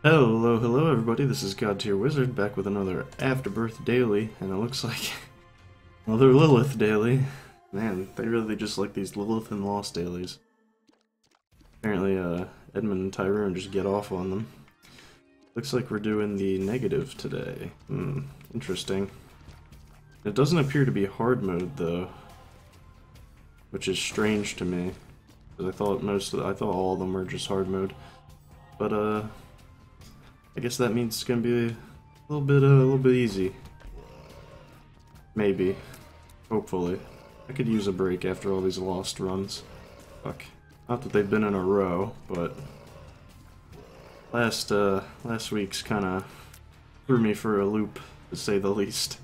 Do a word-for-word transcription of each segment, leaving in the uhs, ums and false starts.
Hello, hello everybody, this is God Tier Wizard back with another Afterbirth Daily, and it looks like another Lilith Daily. Man, they really just like these Lilith and Lost dailies. Apparently, uh, Edmund and Tyrone just get off on them. Looks like we're doing the negative today. Hmm, interesting. It doesn't appear to be hard mode though, which is strange to me, because I thought most of the, I thought all of them were just hard mode. But uh, I guess that means it's gonna be a little bit, uh, a little bit easy. Maybe, hopefully. I could use a break after all these lost runs. Fuck. Not that they've been in a row, but last uh, last week's kind of threw me for a loop, to say the least.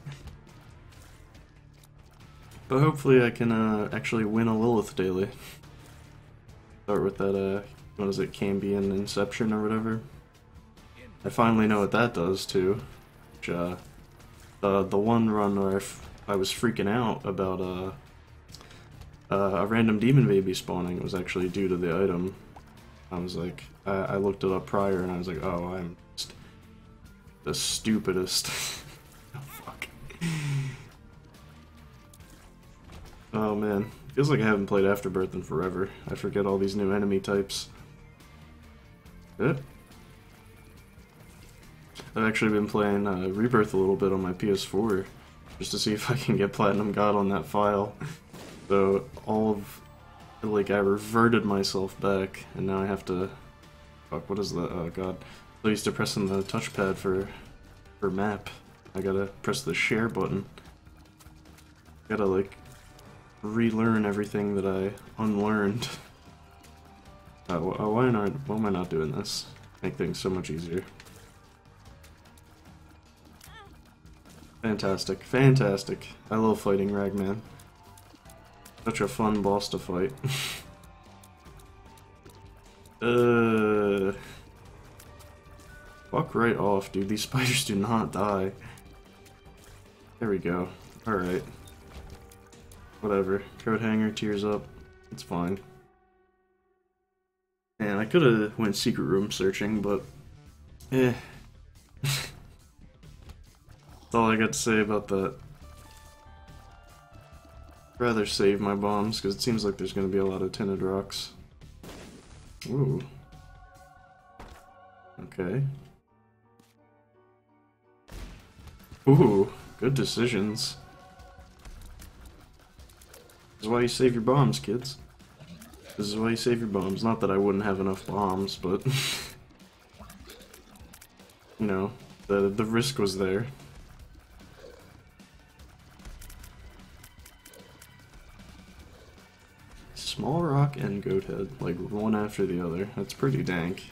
But hopefully I can uh, actually win a Lilith daily. Start with that, uh, what is it, Cambion Inception or whatever. I finally know what that does too. Which, uh, uh, the one run where I, f I was freaking out about uh, uh, a random demon baby spawning was actually due to the item. I was like, I, I looked it up prior and I was like, oh, I'm just the stupidest. Oh, fuck. Oh man, feels like I haven't played Afterbirth in forever. I forget all these new enemy types. Eh? I've actually been playing uh, Rebirth a little bit on my P S four, just to see if I can get Platinum God on that file. So all of, like, I reverted myself back, and now I have to, fuck, what is that? Oh god. So I used to pressing the touchpad for, for map. I gotta press the share button. Gotta, like, relearn everything that I unlearned. Uh, why not? Why am I not doing this? Make things so much easier. Fantastic, fantastic. I love fighting Ragman. Such a fun boss to fight. uh, Fuck right off, dude. These spiders do not die. There we go. Alright. Whatever. Coat hanger, tears up. It's fine. Man, I could have went secret room searching, but eh. That's all I got to say about that. I'd rather save my bombs, because it seems like there's going to be a lot of tinted rocks. Ooh. Okay. Ooh, good decisions. This is why you save your bombs, kids. This is why you save your bombs. Not that I wouldn't have enough bombs, but you know, the the risk was there. Small rock and goat head, like one after the other. That's pretty dank.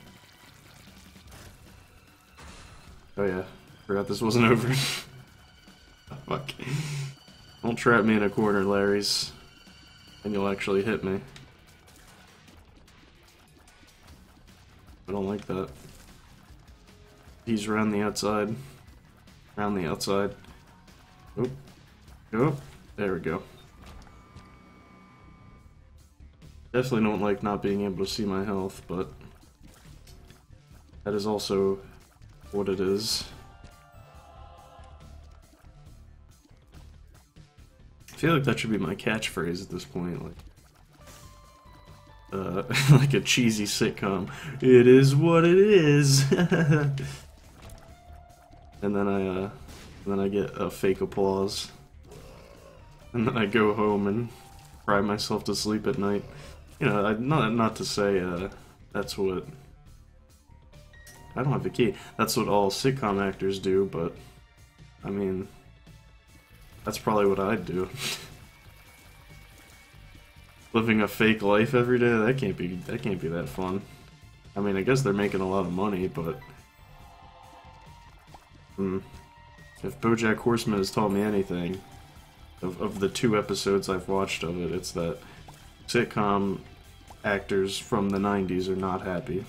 Oh yeah, forgot this wasn't over. Oh, fuck. Don't trap me in a corner, Larry's. And you'll actually hit me. I don't like that. He's around the outside. Around the outside. Oh. Oh. There we go. Definitely don't like not being able to see my health, but that is also what it is. I feel like that should be my catchphrase at this point, like uh, like a cheesy sitcom. It is what it is. And then I, uh, and then I get a fake applause, and then I go home and cry myself to sleep at night. You know, I, not not to say uh, that's what. I don't have the key. That's what all sitcom actors do, but I mean, that's probably what I'd do. Living a fake life every day, that can't be that can't be that fun. I mean, I guess they're making a lot of money, but hmm, if BoJack Horseman has taught me anything, of of the two episodes I've watched of it, it's that sitcom actors from the nineties are not happy.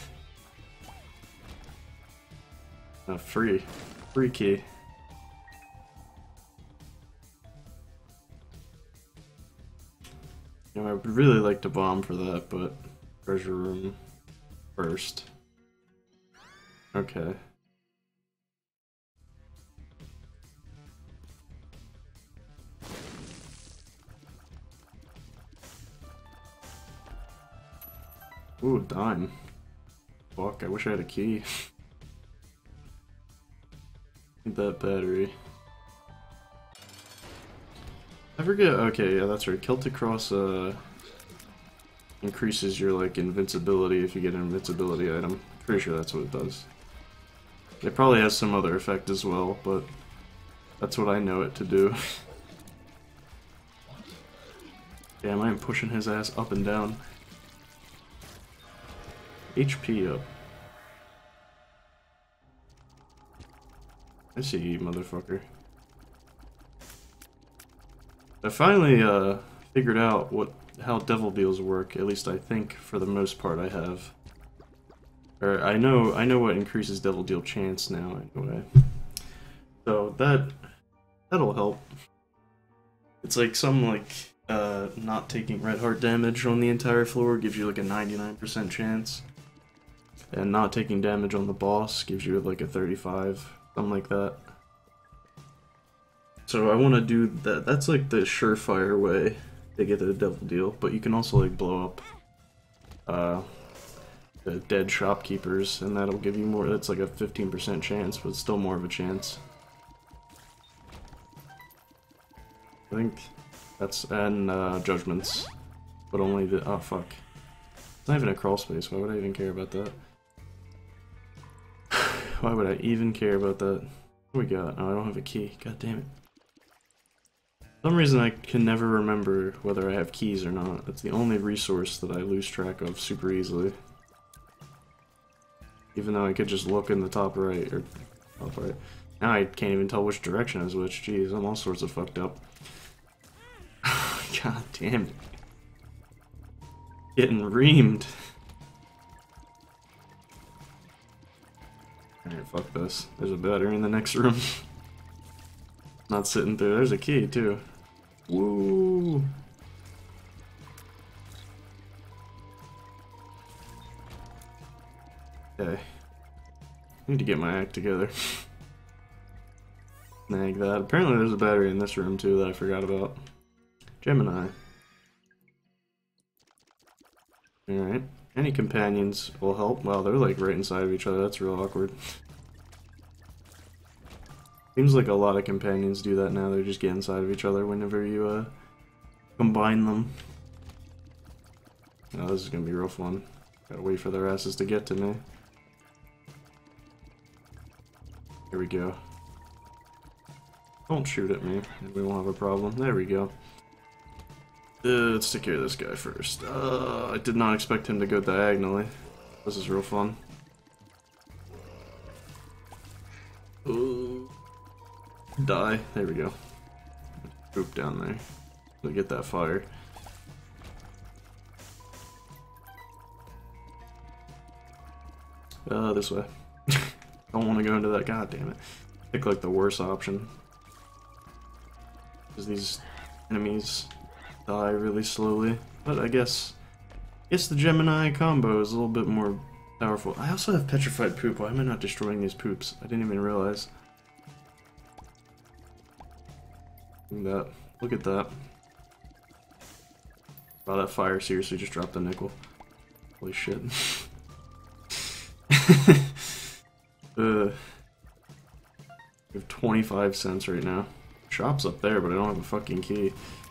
uh, free, free key. You know, I would really like to bomb for that, but treasure room first. Okay. Ooh, dime. Fuck, I wish I had a key. Need that battery. I forget, okay, yeah, that's right. Celtic Cross, uh, increases your, like, invincibility if you get an invincibility item. Pretty sure that's what it does. It probably has some other effect as well, but that's what I know it to do. Damn, I am pushing his ass up and down. H P up. I see you, motherfucker. I finally uh, figured out what how devil deals work. At least I think, for the most part, I have. Or I know I know what increases devil deal chance now. Anyway, so that that'll help. It's like some like uh, not taking red heart damage on the entire floor gives you like a ninety-nine percent chance, and not taking damage on the boss gives you like a thirty-five, something like that. So I want to do that. That's like the surefire way to get the devil deal, but you can also like blow up uh, the dead shopkeepers, and that'll give you more. That's like a fifteen percent chance, but still more of a chance. I think that's and uh, judgments, but only the oh fuck. It's not even a crawl space. Why would I even care about that? Why would I even care about that? What do we got? Oh, I don't have a key. God damn it. For some reason I can never remember whether I have keys or not. That's the only resource that I lose track of super easily. Even though I could just look in the top right, or top right. Now I can't even tell which direction is which. Jeez, I'm all sorts of fucked up. God damn it. Getting reamed. Alright, fuck this. There's a battery in the next room. Not sitting through. There's a key, too. Woo! Okay. I need to get my act together. Snag that. Apparently there's a battery in this room, too, that I forgot about. Gemini. Alright. Any companions will help. Wow, they're like right inside of each other. That's real awkward. Seems like a lot of companions do that now. They just get inside of each other whenever you uh, combine them. Oh, this is gonna be real fun. Gotta wait for their asses to get to me. Here we go. Don't shoot at me, and we won't have a problem. There we go. Uh, let's take care of this guy first. Uh, I did not expect him to go diagonally. This is real fun. Ooh. Die. There we go. Poop down there. So get that fire. Uh, this way. Don't want to go into that. God damn it. Pick like the worst option. Because these enemies die really slowly. But I guess, I guess the Gemini combo is a little bit more powerful. I also have petrified poop. Why am I not destroying these poops? I didn't even realize. Look at that. Look at that. Wow, that fire seriously just dropped a nickel. Holy shit. uh, we have twenty-five cents right now. Shop's up there, but I don't have a fucking key.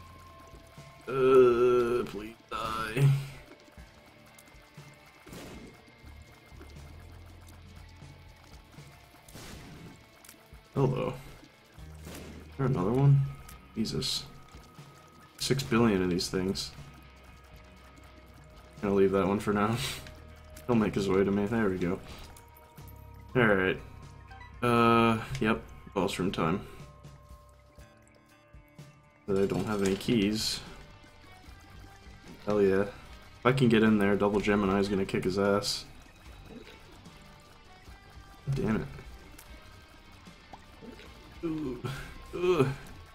Uh, please die. Hello. Is there another one? Jesus. Six billion of these things. Gonna leave that one for now. He'll make his way to me. There we go. Alright. Uh, yep. Boss room time. But I don't have any keys. Hell yeah. If I can get in there, Double Gemini is gonna kick his ass. Damn it. Ooh. Ugh.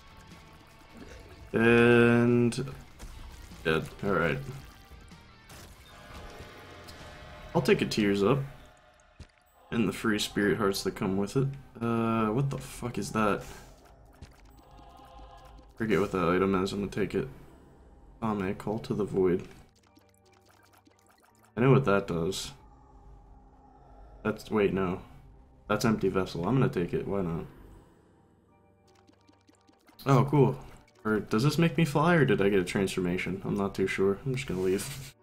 And dead. Alright. I'll take a tears up. And the free spirit hearts that come with it. Uh, what the fuck is that? Forget what that item is, I'm gonna take it. Ame, Call to the Void. I know what that does. That's, wait, no. That's Empty Vessel. I'm gonna take it, why not? Oh, cool. Or does this make me fly, or did I get a transformation? I'm not too sure. I'm just gonna leave.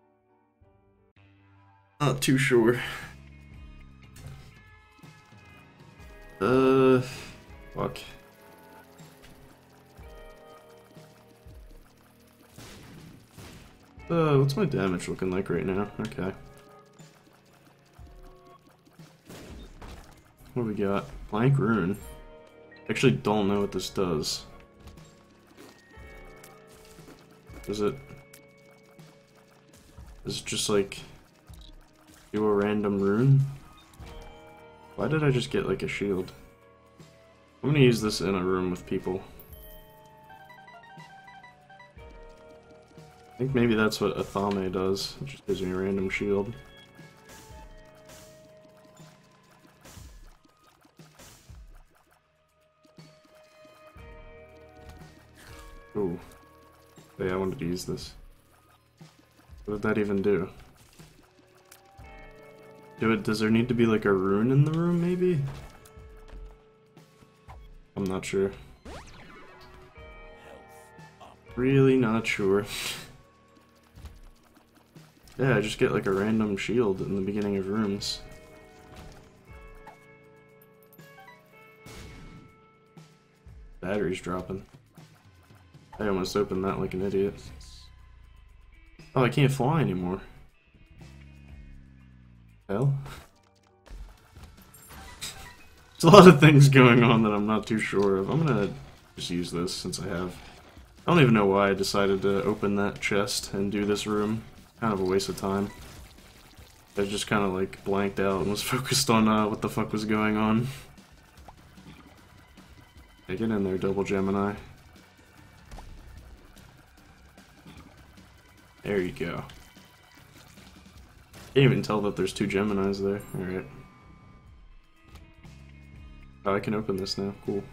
Not too sure. Uh, fuck. Uh, what's my damage looking like right now? Okay. What do we got? Blank Rune. Actually don't know what this does. Is it... Is it just like... do a random rune? Why did I just get like a shield? I'm gonna use this in a room with people. I think maybe that's what Athame does. It just gives me a random shield. Ooh. Yeah, I wanted to use this. What did that even do? Do it, does there need to be like a rune in the room, maybe? I'm not sure. Really not sure. Yeah, I just get like a random shield in the beginning of rooms. Battery's dropping. I almost opened that like an idiot. Oh, I can't fly anymore. Hell? There's a lot of things going on that I'm not too sure of. I'm gonna just use this since I have. I don't even know why I decided to open that chest and do this room. Kind of a waste of time. I just kind of like blanked out and was focused on uh, what the fuck was going on. Hey, get in there, Double Gemini. There you go. Can't even tell that there's two Geminis there. Alright. Oh, I can open this now. Cool.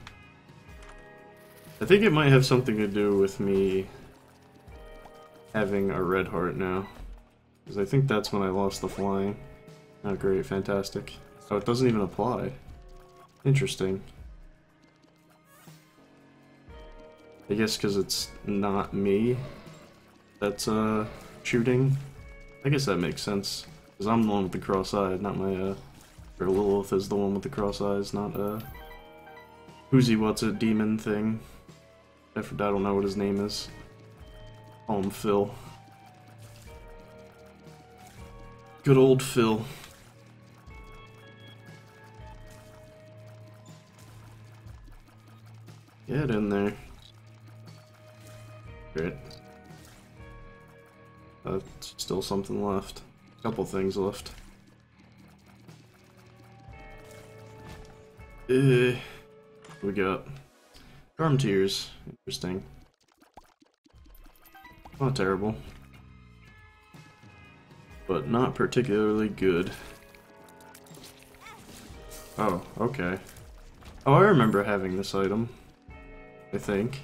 I think it might have something to do with me having a red heart now. Because I think that's when I lost the flying. Oh great, fantastic. Oh, it doesn't even apply. Interesting. I guess because it's not me that's uh, shooting. I guess that makes sense. Because I'm the one with the cross-eyed, not my, uh... or Lilith is the one with the cross eyes, not, uh... Who's he, what's a demon thing. I don't know what his name is. Call him Phil. Good old Phil. Get in there. Great. Uh, still something left. Couple things left. Uh, what we got? Charm Tears. Interesting. Not terrible. But not particularly good. Oh, okay. Oh, I remember having this item. I think.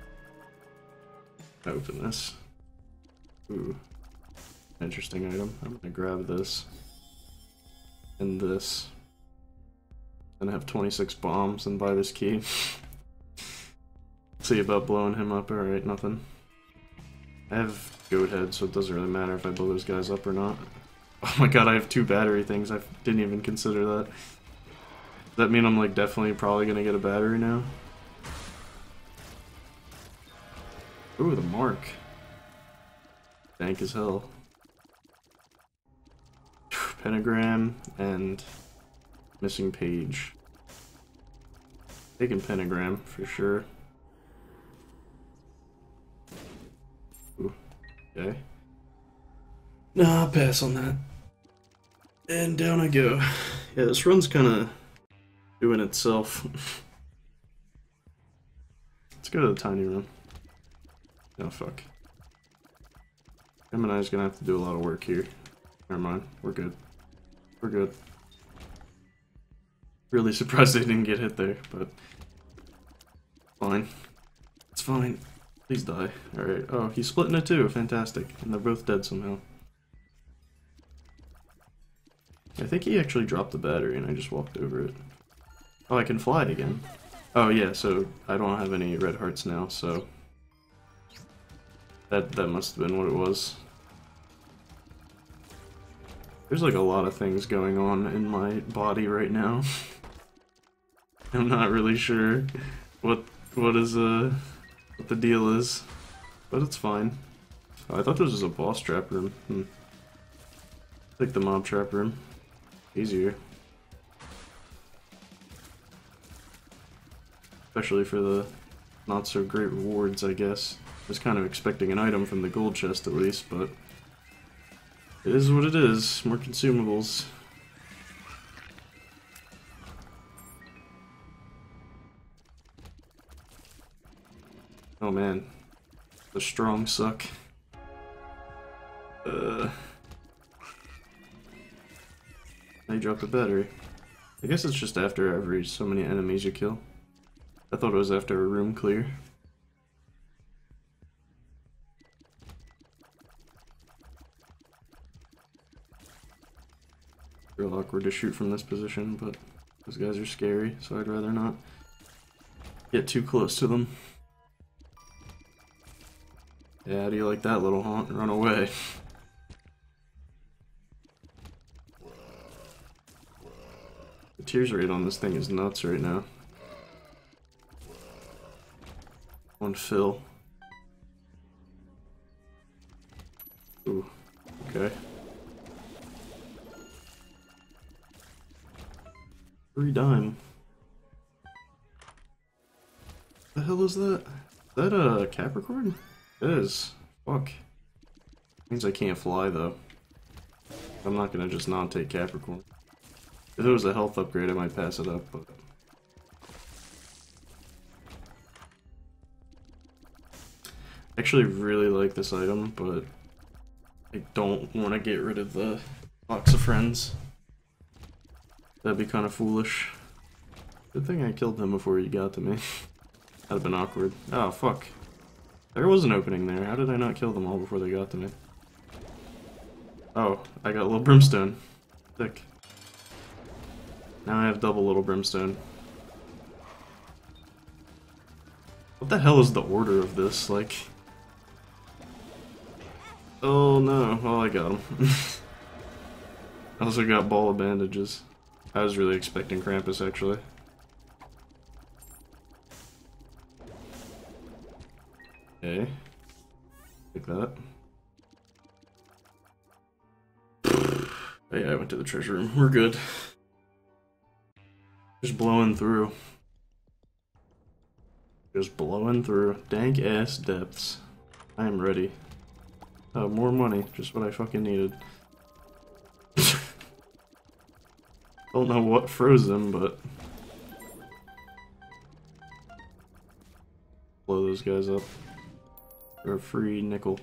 Open this. Ooh. Interesting item. I'm gonna grab this. And this. And have twenty-six bombs and buy this key. See about blowing him up. Alright, nothing. I have goat head, so it doesn't really matter if I blow those guys up or not. Oh my god, I have two battery things. I didn't even consider that. Does that mean I'm like definitely probably gonna get a battery now? Ooh, the mark. Dank as hell. Pentagram and missing page. Taking pentagram for sure. Ooh, okay. Nah, I'll pass on that. And down I go. Yeah, this run's kind of doing itself. Let's go to the tiny room. Oh fuck. Gemini's gonna have to do a lot of work here. Never mind, we're good. We're good. Really surprised they didn't get hit there, but fine. It's fine. Please die. Alright. Oh, he's splitting it too. Fantastic. And they're both dead somehow. I think he actually dropped the battery and I just walked over it. Oh, I can fly again. Oh yeah, so I don't have any red hearts now, so that that must have been what it was. There's like a lot of things going on in my body right now. I'm not really sure what what is uh what the deal is, but it's fine. Oh, I thought this was a boss trap room. Hmm. Take the mob trap room. Easier. Especially for the not so great rewards, I guess. I was kind of expecting an item from the gold chest at least, but it is what it is. More consumables. Oh man. The strong suck. Uh, they dropped the battery. I guess it's just after every so many enemies you kill. I thought it was after a room clear. Real awkward to shoot from this position, but those guys are scary, so I'd rather not get too close to them. Yeah, how do you like that, little haunt? Run away. The tears rate on this thing is nuts right now. One fill. Ooh, okay. Free dime. The hell is that? Is that a Capricorn? It is. Fuck. Means I can't fly though. I'm not gonna just not take Capricorn. If it was a health upgrade, I might pass it up, but I actually really like this item, but I don't want to get rid of the box of friends. That'd be kind of foolish. Good thing I killed him before he got to me. That'd have been awkward. Oh, fuck. There was an opening there. How did I not kill them all before they got to me? Oh, I got a little brimstone. Sick. Now I have double little brimstone. What the hell is the order of this? Like... Oh no. Oh, I got him. I also got ball of bandages. I was really expecting Krampus, actually. Okay. Like that. Oh yeah, I went to the treasure room. We're good. Just blowing through. Just blowing through. Dank ass depths. I am ready. Oh, more money. Just what I fucking needed. Don't know what froze them, but... blow those guys up. For a free nickel.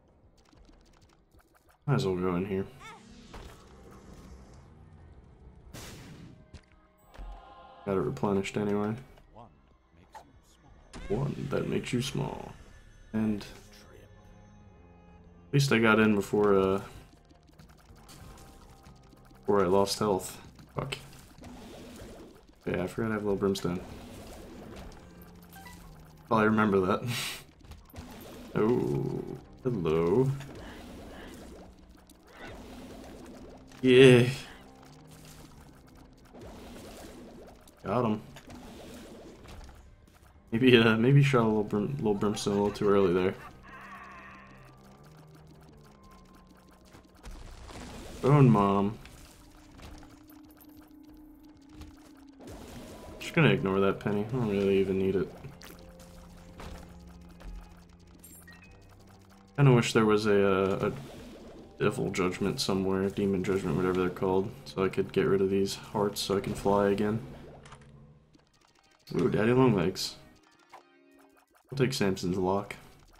Might as well go in here. Got it replenished anyway. One that makes you small. And at least I got in before uh before I lost health. Fuck. Yeah, I forgot I have a little brimstone. Well, I remember that. Oh, hello. Yeah. Got him. Maybe, uh, maybe shot a little, brim, little brimstone a little too early there. Bone Mom. Just gonna ignore that penny. I don't really even need it. Kinda wish there was a, uh, a devil judgment somewhere, demon judgment, whatever they're called, so I could get rid of these hearts so I can fly again. Ooh, Daddy Longlegs. I'll take Samson's lock.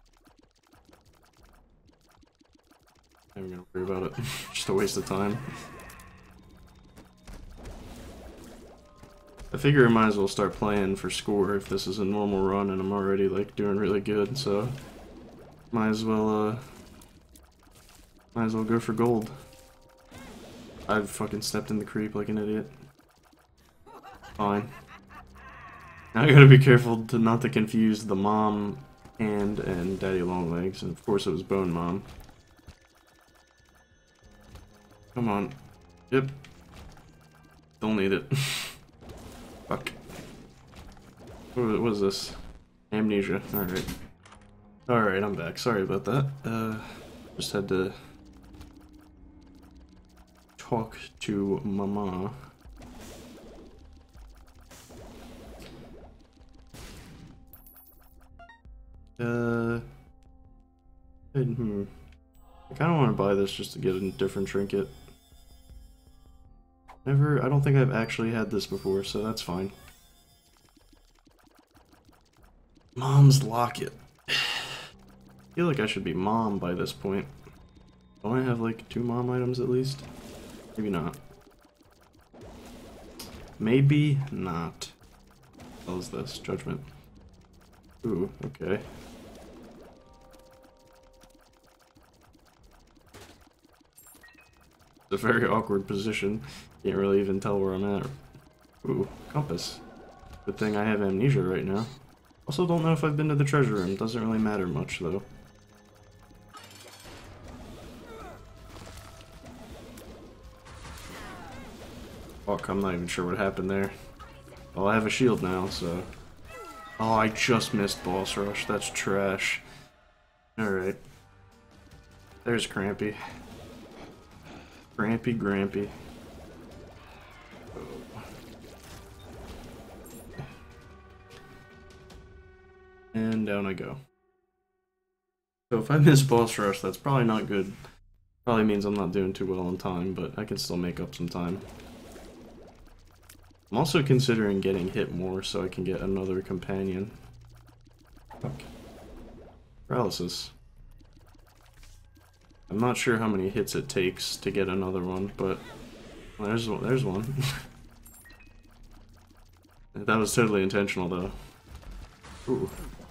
I'm gonna worry about it. Just a waste of time. I figure I might as well start playing for score if this is a normal run and I'm already like doing really good, so might as well uh might as well go for gold. I've fucking stepped in the creep like an idiot. Fine. Now I gotta be careful to not to confuse the mom hand and Daddy Longlegs, and of course it was Bone Mom. Come on. Yep. Don't need it. Fuck. What was this? Amnesia. Alright. Alright, I'm back. Sorry about that. Uh, just had to talk to Mama. Uh, hmm. I kind of want to buy this just to get a different trinket. Never, I don't think I've actually had this before, so that's fine. Mom's locket. I feel like I should be mom by this point. Don't I have like two mom items at least? Maybe not. Maybe not. What is this? Judgment. Ooh, okay. It's a very awkward position. Can't really even tell where I'm at. Ooh, compass. Good thing I have amnesia right now. Also don't know if I've been to the treasure room. Doesn't really matter much though. Fuck, I'm not even sure what happened there. Well, I have a shield now, so... Oh, I just missed boss rush. That's trash. Alright. There's Crampy. Crampy Grampy. And down I go. So if I miss boss rush, that's probably not good. Probably means I'm not doing too well on time, but I can still make up some time. I'm also considering getting hit more so I can get another companion. Fuck. Paralysis. I'm not sure how many hits it takes to get another one, but well, there's one. There's one. That was totally intentional, though. Ooh.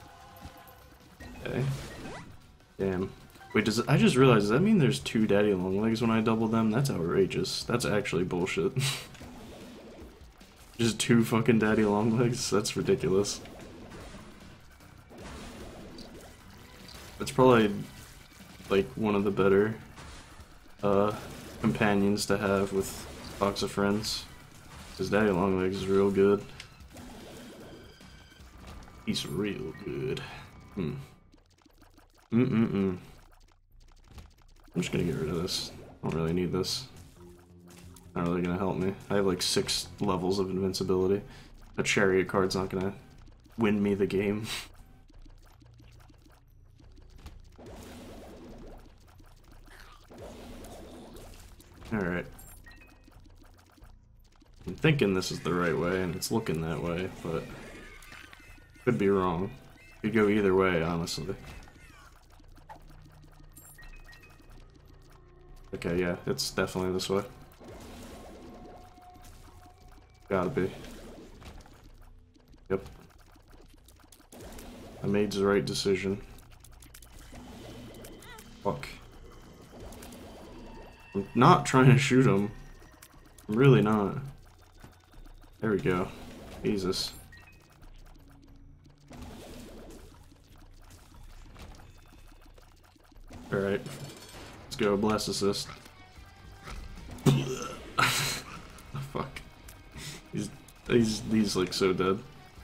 Okay. Damn. Wait, does it, I just realized, does that mean there's two Daddy Longlegs when I double them? That's outrageous. That's actually bullshit. Just two fucking Daddy Longlegs? That's ridiculous. It's probably like one of the better uh, companions to have with Fox of Friends. Because Daddy Longlegs is real good. He's real good. Hmm. Mm-mm-mm. I'm just gonna get rid of this. I don't really need this. Not really gonna help me. I have like six levels of invincibility. A chariot card's not gonna win me the game. Alright. I'm thinking this is the right way, and it's looking that way, but could be wrong. Could go either way, honestly. Okay, yeah, it's definitely this way. Gotta be. Yep. I made the right decision. Fuck. I'm not trying to shoot him. I'm really not. There we go. Jesus. Alright. Let's go, blast assist. Fuck. He's, he's, he's like so dead.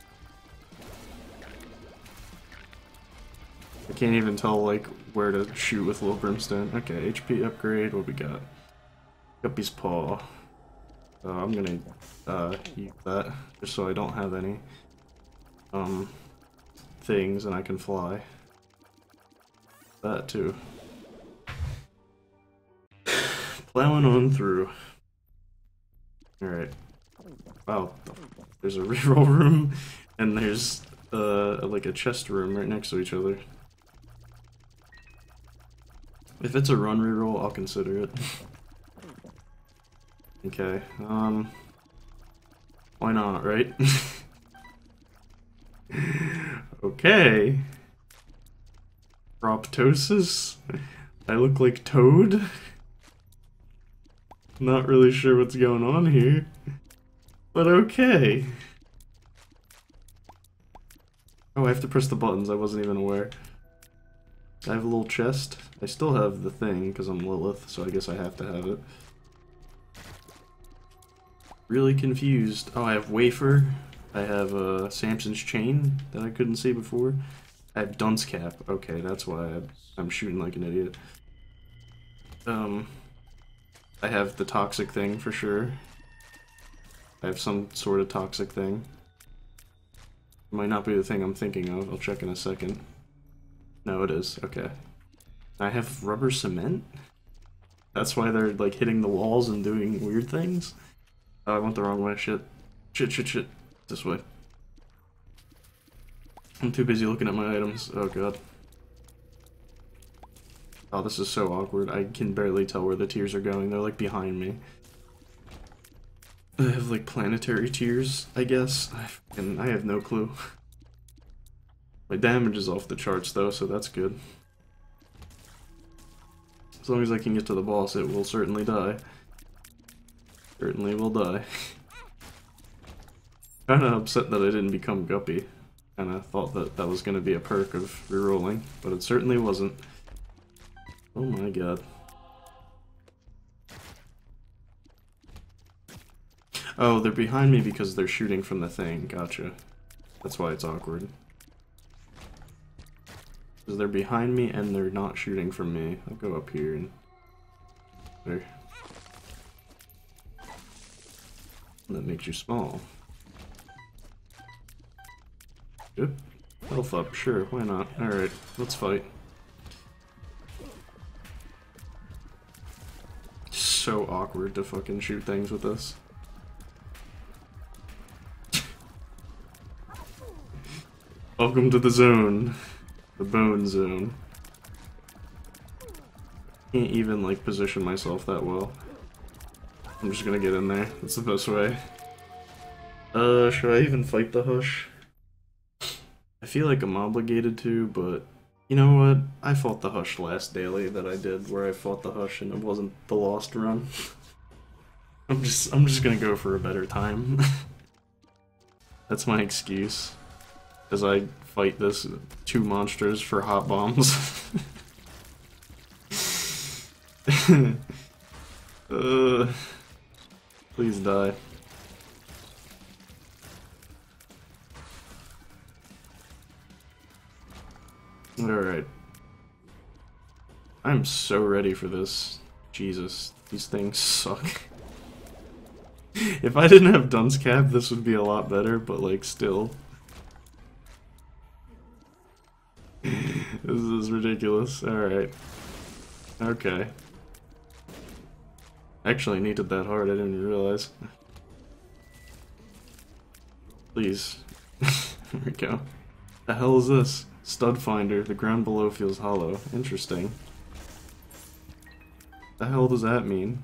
I can't even tell like where to shoot with Lil Brimstone. Okay, H P upgrade, what we got? Guppy's Paw. So I'm gonna uh, use that just so I don't have any um things and I can fly. That too. Plowing on through. Alright. Wow. There's a reroll room and there's uh like a chest room right next to each other. If it's a run reroll, I'll consider it. Okay, um... Why not, right? Okay. Proptosis? I look like Toad? Not really sure what's going on here. But okay. Oh, I have to press the buttons, I wasn't even aware. I have a little chest. I still have the thing, because I'm Lilith, so I guess I have to have it. Really confused. Oh, I have Wafer. I have uh, Samson's Chain that I couldn't see before. I have Dunce Cap. Okay, that's why I'm shooting like an idiot. Um, I have the toxic thing for sure. I have some sort of toxic thing. It might not be the thing I'm thinking of. I'll check in a second. No, it is. Okay. I have rubber cement? That's why they're like hitting the walls and doing weird things? Oh, I went the wrong way. Shit. Shit, shit, shit. This way. I'm too busy looking at my items. Oh god. Oh, this is so awkward. I can barely tell where the tears are going. They're like behind me. I have like planetary tears, I guess. And I have no clue. My damage is off the charts though, so that's good. As long as I can get to the boss, it will certainly die. Certainly will die. Kinda upset that I didn't become Guppy. Kinda thought that that was gonna be a perk of rerolling, but it certainly wasn't. Oh my god. Oh, they're behind me because they're shooting from the thing. Gotcha. That's why it's awkward. Because they're behind me and they're not shooting from me. I'll go up here and... There. That makes you small. Good. Health up, sure, why not? Alright, let's fight. So awkward to fucking shoot things with this. Welcome to the zone. The bone zone. Can't even like position myself that well. I'm just gonna get in there. That's the best way. Uh, should I even fight the Hush? I feel like I'm obligated to, but you know what? I fought the Hush last daily that I did, where I fought the Hush and it wasn't the lost run. I'm just I'm just gonna go for a better time. That's my excuse. As I fight this two monsters for hot bombs. uh, please die. Alright. I'm so ready for this. Jesus, these things suck. If I didn't have Dunce Cap, this would be a lot better, but like, still. This is ridiculous. Alright. Okay. Actually needed that hard, I didn't even realize. Please. There we go. The hell is this? Stud Finder. The ground below feels hollow. Interesting. The hell does that mean?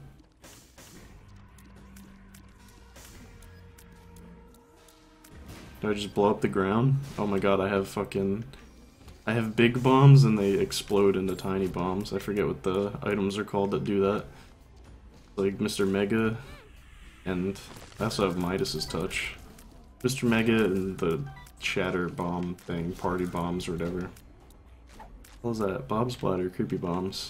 Do I just blow up the ground? Oh my god, I have fucking... I have big bombs and they explode into tiny bombs. I forget what the items are called that do that. Like Mister Mega, and I also have Midas's Touch. Mister Mega and the Shatter Bomb thing, Party Bombs or whatever. What was that? Bob's Bladder, Creepy Bombs.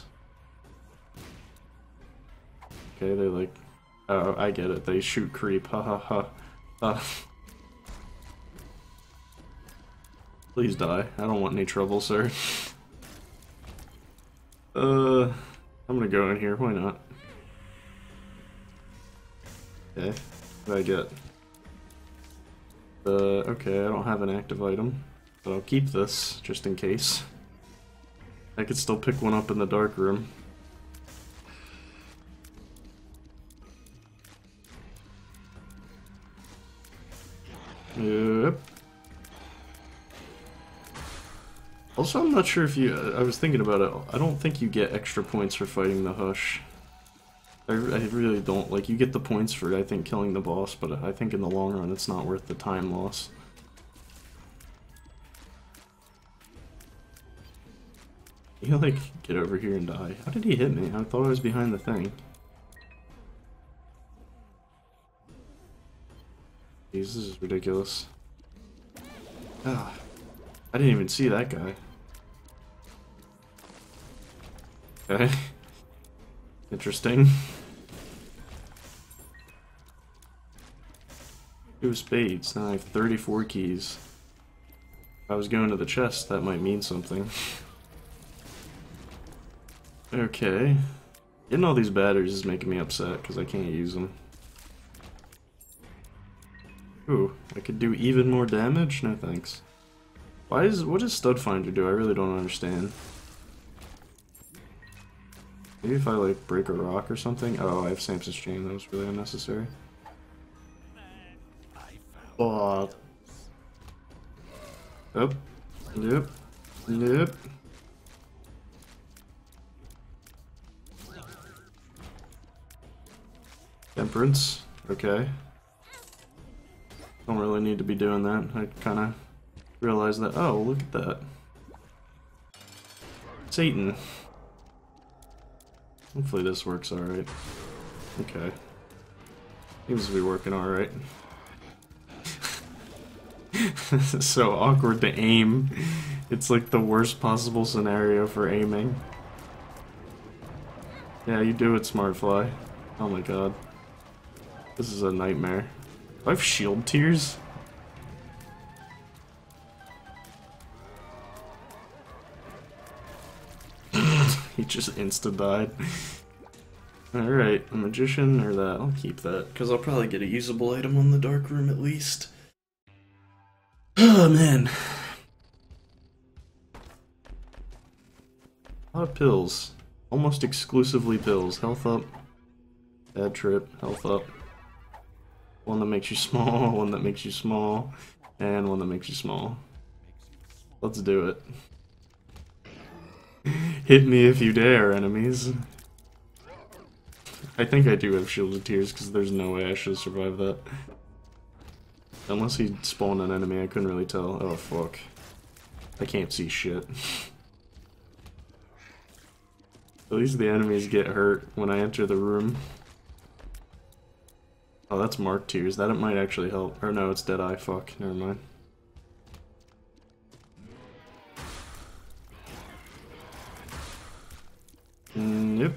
Okay, they like... Oh, I get it. They shoot creep. Ha ha ha. Uh. Please die. I don't want any trouble, sir. uh, I'm gonna go in here. Why not? Okay. What did I get? Uh, okay, I don't have an active item, but I'll keep this, just in case. I could still pick one up in the dark room. Yep. Also, I'm not sure if you... I was thinking about it. I don't think you get extra points for fighting the Hush. I, I really don't, like, you get the points for, I think, killing the boss, but I think in the long run it's not worth the time loss. You, like, get over here and die. How did he hit me? I thought I was behind the thing. Jeez, this is ridiculous. Ah, I didn't even see that guy. Okay. Interesting. Two spades. Now I have thirty-four keys. If I was going to the chest, that might mean something. Okay. Getting all these batteries is making me upset because I can't use them. Ooh, I could do even more damage? No thanks. Why is, what does Stud Finder do? I really don't understand. Maybe if I, like, break a rock or something? Oh, I have Samson's Chain. That was really unnecessary. Oh. Yep. Yep. Yep. Temperance. Okay. Don't really need to be doing that. I kind of realized that. Oh, look at that. Satan. Hopefully this works alright. Okay. Seems to be working alright. This is so awkward to aim. It's like the worst possible scenario for aiming. Yeah, you do it, Smartfly. Oh my god. This is a nightmare. Do I have shield tears? He just insta died. Alright, a magician or that. I'll keep that, because I'll probably get a usable item on the dark room at least. Oh man. A lot of pills. Almost exclusively pills. Health up. Bad trip. Health up. One that makes you small, one that makes you small, and one that makes you small. Let's do it. Hit me if you dare, enemies. I think I do have Shield of Tears, because there's no way I should survive that. Unless he spawned an enemy, I couldn't really tell. Oh, fuck. I can't see shit. At least the enemies get hurt when I enter the room. Oh, that's Mark Tears. That might actually help. Or no, it's Deadeye. Fuck. Never mind. Mm, yep.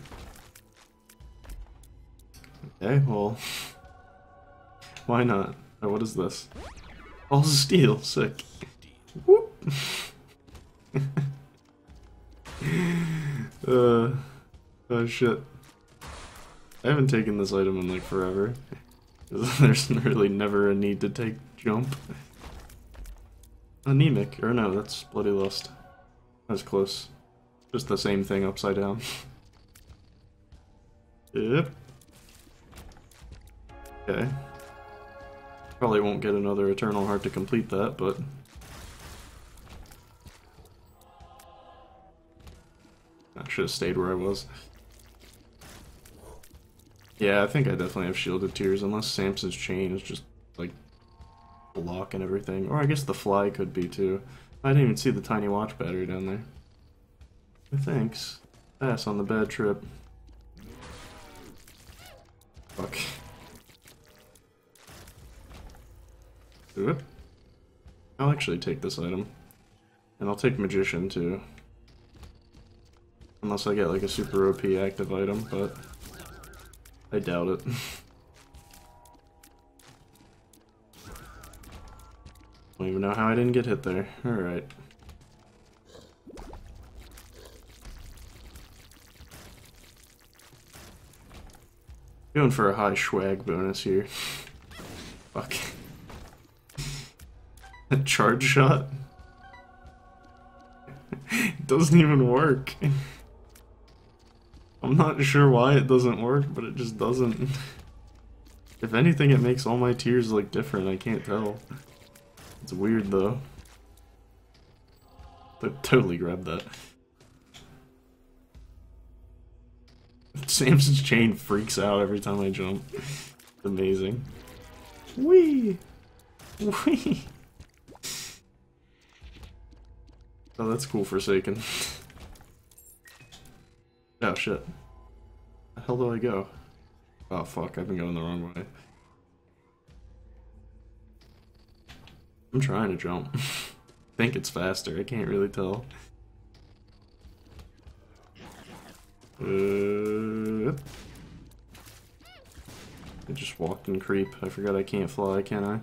Okay, well... why not? Oh, what is this? All steel. Sick. Whoop! uh... Oh shit. I haven't taken this item in like forever. There's really never a need to take jump. Anemic, or no, that's Bloody Lust. That's close. Just the same thing upside down. Yep. Okay. Probably won't get another Eternal Heart to complete that, but... I should have stayed where I was. Yeah, I think I definitely have Shielded Tears, unless Samson's Chain is just, like, block and everything. Or I guess the Fly could be, too. I didn't even see the tiny watch battery down there. Thanks. Pass on the bad trip. Fuck. Oop. I'll actually take this item. And I'll take Magician, too. Unless I get, like, a super O P active item, but... I doubt it. Don't even know how I didn't get hit there. Alright. Going for a high swag bonus here. Fuck. A charge shot? It doesn't even work. I'm not sure why it doesn't work, but it just doesn't. If anything, it makes all my tears look different. I can't tell. It's weird, though. I totally grabbed that. Samson's chain freaks out every time I jump. It's amazing. Whee! Whee! Oh, that's cool, Forsaken. Oh, shit. Where the hell do I go? Oh, fuck, I've been going the wrong way. I'm trying to jump. I think it's faster, I can't really tell. Uh, I just walked in creep. I forgot I can't fly, can I?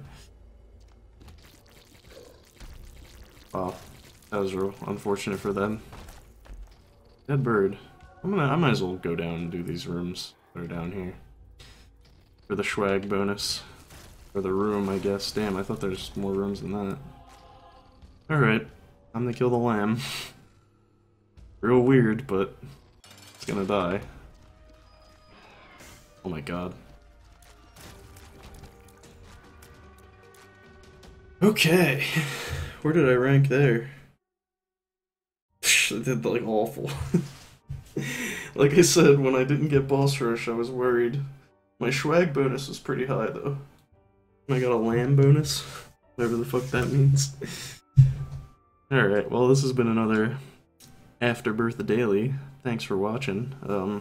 Wow, that was real unfortunate for them. Dead bird. I'm gonna. I might as well go down and do these rooms that are down here for the swag bonus, or the room, I guess. Damn, I thought there's more rooms than that. All right, I'm gonna kill the lamb. Real weird, but it's gonna die. Oh my god. Okay, where did I rank there? I did like awful. Like I said, when I didn't get boss rush, I was worried. My swag bonus was pretty high though. I got a lamb bonus, whatever the fuck that means. Alright, well this has been another Afterbirth Daily. Thanks for watching. Um,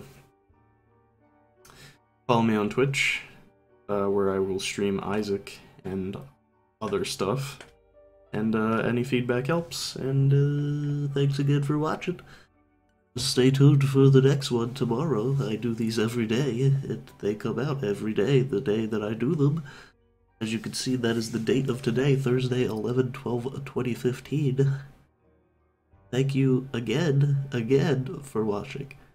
follow me on Twitch, uh, where I will stream Isaac and other stuff. And uh, any feedback helps, and uh, thanks again for watching. Stay tuned for the next one tomorrow. I do these every day, and they come out every day, the day that I do them. As you can see, that is the date of today, Thursday, eleven twelve twenty fifteen. Thank you again, again, for watching.